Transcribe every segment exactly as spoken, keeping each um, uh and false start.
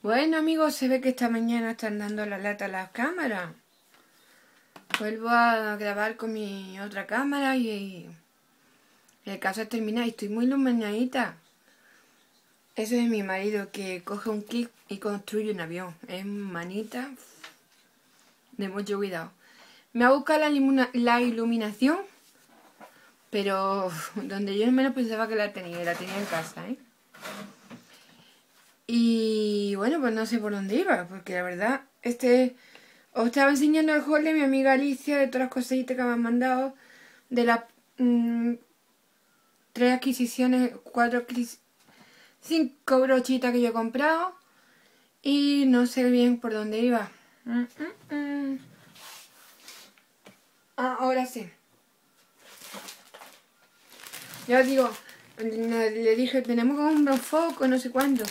Bueno amigos, se ve que esta mañana están dando la lata a las cámaras. Vuelvo a grabar con mi otra cámara y, y el caso es terminar y estoy muy iluminadita. Ese es mi marido que coge un kit y construye un avión. Es manita de mucho cuidado. Me ha buscado la, la iluminación, pero donde yo menos pensaba que la tenía, la tenía en casa, ¿eh? Y bueno, pues no sé por dónde iba, porque la verdad, este os estaba enseñando el haul de mi amiga Alicia, de todas las cositas que me han mandado, de las mmm, tres adquisiciones, cuatro adquisiciones, cinco brochitas que yo he comprado, y no sé bien por dónde iba. Mm, mm, mm. Ah, ahora sí. Ya os digo, le dije, tenemos como un foco, no sé cuánto.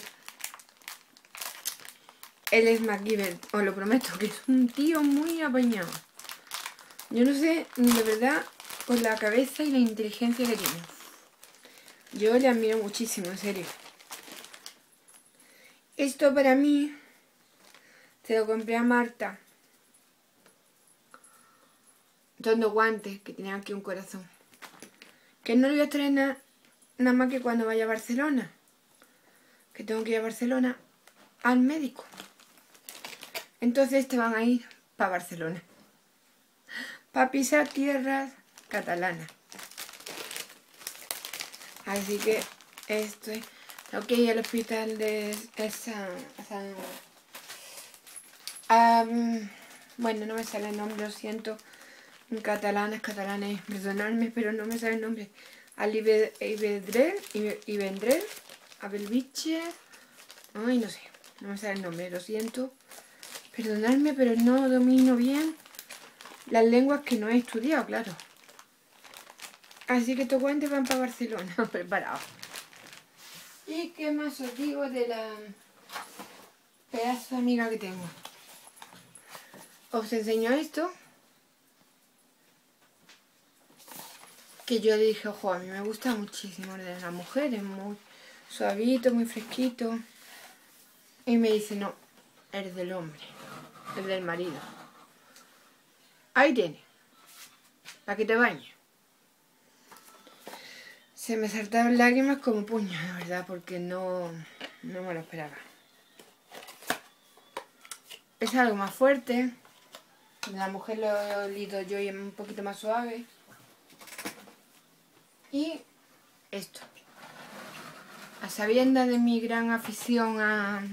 Él es MacGyver, os lo prometo, que es un tío muy apañado. Yo no sé, de verdad, por la cabeza y la inteligencia que tiene. Yo le admiro muchísimo, en serio. Esto para mí, se lo compré a Marta. Son dos guantes que tenían aquí un corazón. Que no lo voy a traer nada, nada más que cuando vaya a Barcelona. Que tengo que ir a Barcelona al médico. Entonces te van a ir para Barcelona. Para pisar tierras catalanas. Así que esto es lo que hay al hospital de San... San um, bueno, no me sale el nombre, lo siento. Catalanes, catalanes, perdonadme, pero no me sale el nombre. Al Ibedrel, Ibendrel, Abelviche. Ay, no sé, no me sale el nombre, lo siento. Perdonadme, pero no domino bien las lenguas que no he estudiado, claro. Así que estos guantes van para Barcelona, preparados. ¿Y qué más os digo de la pedazo de amiga que tengo? Os enseño esto. Que yo le dije, ojo, a mí me gusta muchísimo el de la mujer, es muy suavito, muy fresquito. Y me dice, no, el del hombre, el del marido. Ahí tiene, para que te bañes. Se me saltaron lágrimas como puños, la verdad, porque no, no me lo esperaba. Es algo más fuerte. La mujer lo he olido yo y es un poquito más suave. Y esto. A sabiendas de mi gran afición a,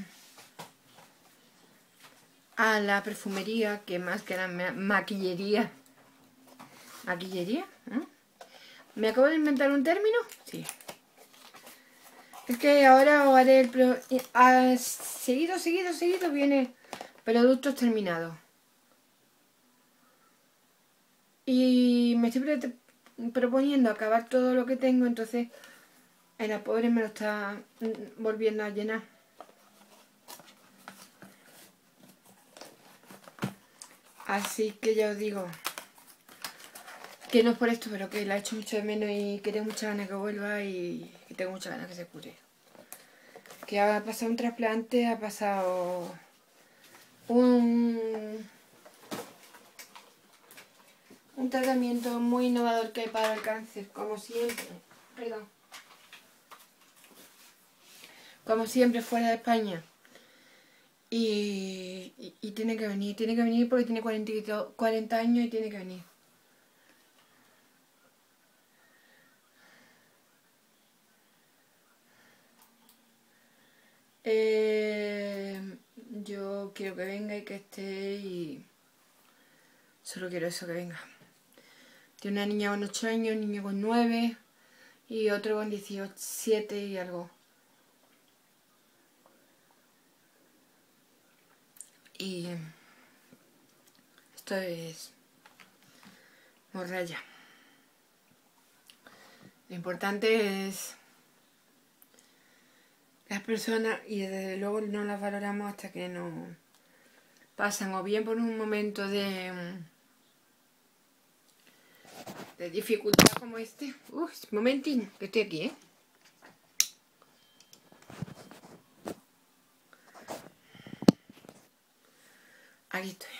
a la perfumería, que más que la maquillería. ¿Maquillería? ¿Eh? ¿Me acabo de inventar un término? Sí. Es que ahora os haré el... Pro... Ah, seguido, seguido, seguido viene productos terminados. Y me estoy proponiendo acabar todo lo que tengo, entonces en la pobre me lo está volviendo a llenar. Así que ya os digo que no es por esto, pero que la he hecho mucho de menos y que tengo muchas ganas que vuelva y que tengo muchas ganas que se cure. Que ha pasado un trasplante, ha pasado un, un tratamiento muy innovador que hay para el cáncer, como siempre. Perdón. Como siempre fuera de España. Y, y, y tiene que venir, tiene que venir porque tiene cuarenta años y tiene que venir. Eh, yo quiero que venga y que esté y solo quiero eso, que venga. Tiene una niña con ocho años, un niño con nueve y otro con diecisiete y algo. Y esto es morralla. Lo importante es las personas y desde luego no las valoramos hasta que no pasan o bien por un momento de, de dificultad como este. Uy, un momentín, que estoy aquí, ¿eh? aquí estoy.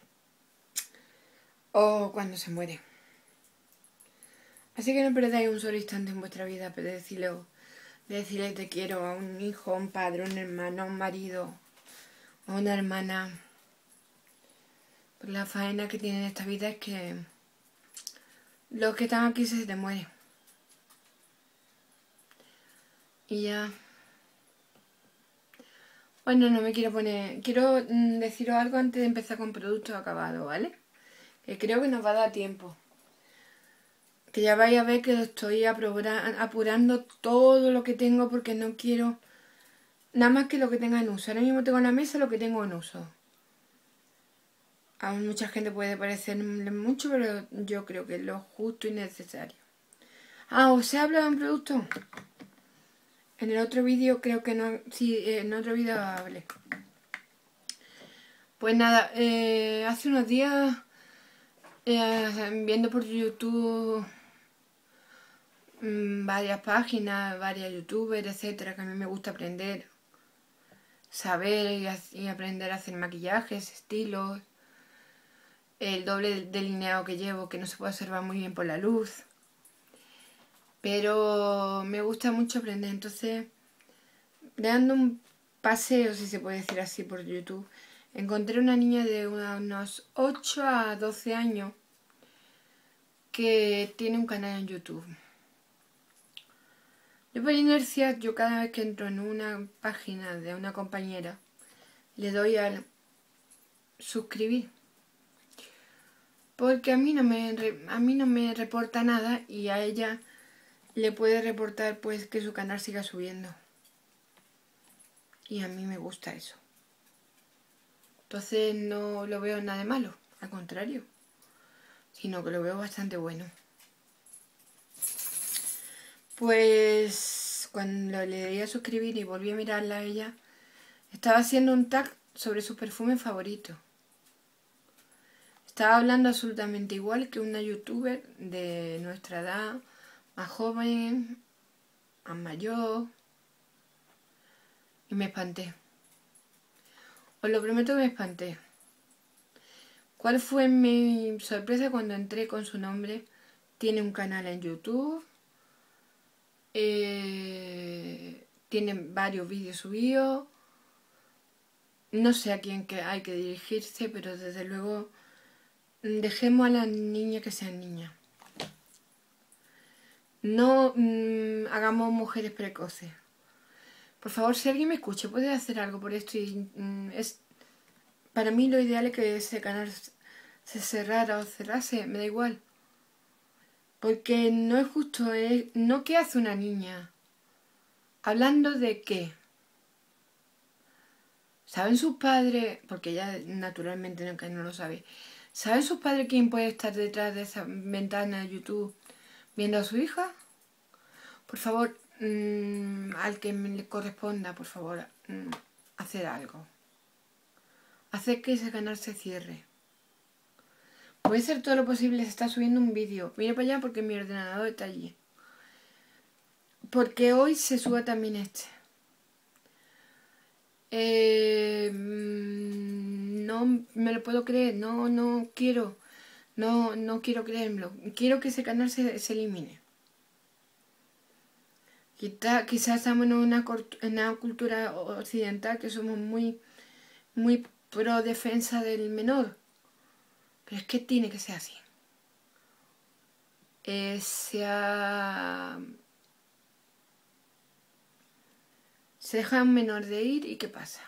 O cuando se muere. Así que no perdáis un solo instante en vuestra vida de decirle, de decirle te quiero a un hijo, a un padre, a un hermano, a un marido, a una hermana. Pues la faena que tiene en esta vida es que los que están aquí se te mueren. Y ya. Bueno, no me quiero poner... Quiero mm, deciros algo antes de empezar con productos acabados, ¿vale? Que creo que nos va a dar tiempo. Que ya vais a ver que estoy apurando todo lo que tengo porque no quiero nada más que lo que tenga en uso. Ahora mismo tengo en la mesa lo que tengo en uso. A mucha gente puede parecerle mucho, pero yo creo que es lo justo y necesario. Ah, ¿os he hablado de un producto? En el otro vídeo creo que no... Sí, en otro vídeo hablé. Pues nada, eh, hace unos días eh, viendo por YouTube mmm, varias páginas, varias youtubers, etcétera, que a mí me gusta aprender, saber y, y aprender a hacer maquillajes, estilos, el doble delineado que llevo que no se puede observar muy bien por la luz, pero me gusta mucho aprender. Entonces, dando un paseo, si se puede decir así, por YouTube, encontré una niña de unos ocho a doce años que tiene un canal en YouTube. Yo por inercia, yo cada vez que entro en una página de una compañera, le doy al suscribir. Porque a mí no me, a mí no me reporta nada y a ella le puede reportar pues que su canal siga subiendo. Y a mí me gusta eso. Entonces no lo veo nada de malo, al contrario, sino que lo veo bastante bueno. Pues cuando le di a suscribir y volví a mirarla a ella, estaba haciendo un tag sobre su perfume favorito. Estaba hablando absolutamente igual que una youtuber de nuestra edad, más joven, más mayor, y me espanté. Os lo prometo que me espanté. ¿Cuál fue mi sorpresa cuando entré con su nombre? Tiene un canal en YouTube, eh, tiene varios vídeos subidos, no sé a quién que hay que dirigirse, pero desde luego dejemos a las niñas que sean niñas. No mmm, hagamos mujeres precoces. Por favor, si alguien me escucha, puede hacer algo por esto. Y, mmm, es, para mí lo ideal es que ese canal se cerrara o cerrase, me da igual. Porque no es justo, es, no qué hace una niña. ¿Hablando de qué? ¿Saben sus padres? Porque ella naturalmente no, no lo sabe. ¿Saben sus padres quién puede estar detrás de esa ventana de YouTube viendo a su hija? Por favor, mmm, al que me le corresponda, por favor, mmm, hacer algo. Hacer que ese canal se cierre. Voy a hacer todo lo posible, se está subiendo un vídeo. Mira para allá porque mi ordenador está allí. Porque hoy se sube también este. Eh, no me lo puedo creer, no, no quiero, no, no quiero creérmelo. Quiero que ese canal se, se elimine. Quizá, quizás estamos en una, en una cultura occidental que somos muy, muy pro defensa del menor. Pero es que tiene que ser así. Eh, se, ha... se deja a un menor de ir y ¿qué pasa?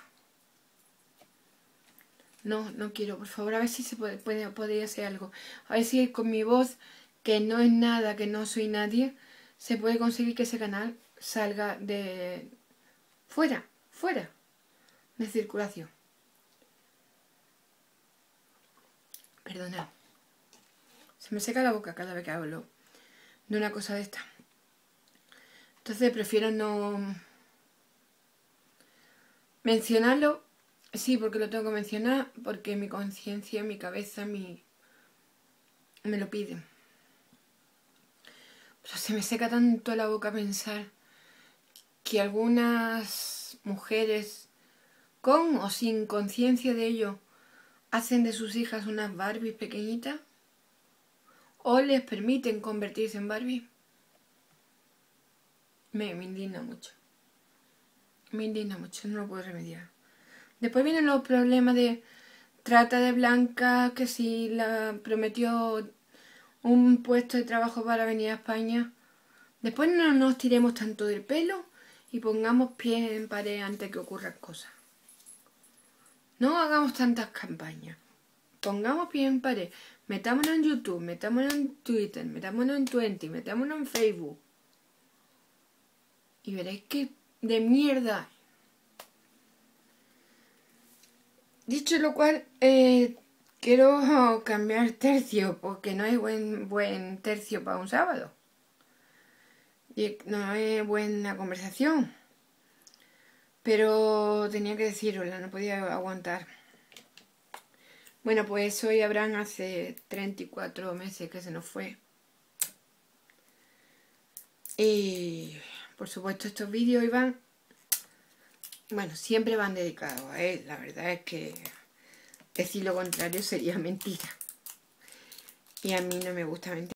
No, no quiero, por favor, a ver si se puede, puede, podría hacer algo. A ver si con mi voz, que no es nada, que no soy nadie, se puede conseguir que ese canal salga de... fuera, fuera de circulación. Perdonad. Se me seca la boca cada vez que hablo de una cosa de esta. Entonces prefiero no mencionarlo. Sí, porque lo tengo que mencionar, porque mi conciencia, mi cabeza, mi... me lo piden. Pero se me seca tanto la boca pensar que algunas mujeres, con o sin conciencia de ello, hacen de sus hijas unas Barbies pequeñitas o les permiten convertirse en Barbie. Me, me indigna mucho. Me indigna mucho, no lo puedo remediar. Después vienen los problemas de trata de blancas, que si la prometió un puesto de trabajo para venir a España. Después no nos tiremos tanto del pelo y pongamos pies en pared antes que ocurran cosas. No hagamos tantas campañas. Pongamos pies en pared. Metámonos en YouTube, metámonos en Twitter, metámonos en Twenty, metámonos en Facebook. Y veréis que de mierda. Dicho lo cual, eh, quiero cambiar tercio, porque no es buen, buen tercio para un sábado. Y no es buena conversación. Pero tenía que decirosla, no podía aguantar. Bueno, pues hoy Abraham hace treinta y cuatro meses que se nos fue. Y por supuesto estos vídeos iban, bueno, siempre van dedicados a él. La verdad es que decir lo contrario sería mentira. Y a mí no me gusta mentir.